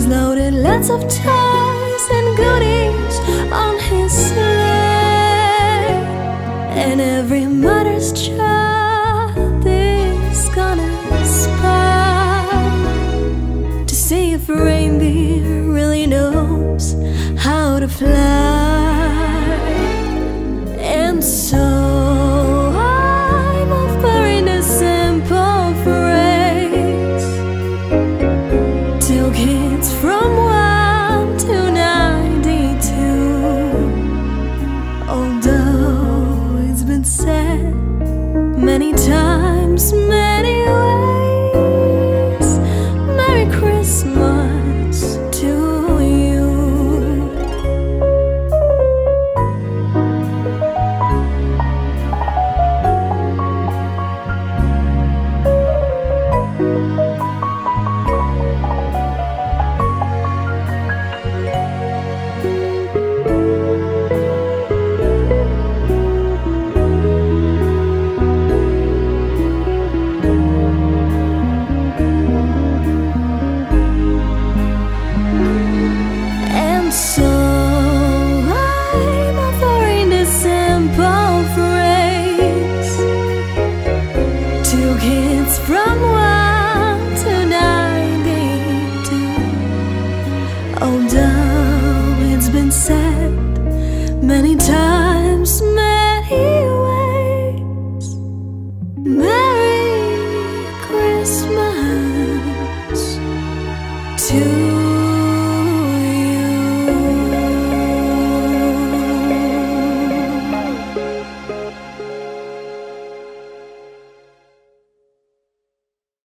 loaded lots of toys and goodies on his sleigh, and every mother's child is gonna spy to see if a reindeer really knows how to fly. And so I'm offering a simple phrase to kids from 1 to 92. Although it's been said many times, many ways, Merry Christmas to you. And so I'm offering this simple phrase to kids from 1 to 92. Although it's been said many times, many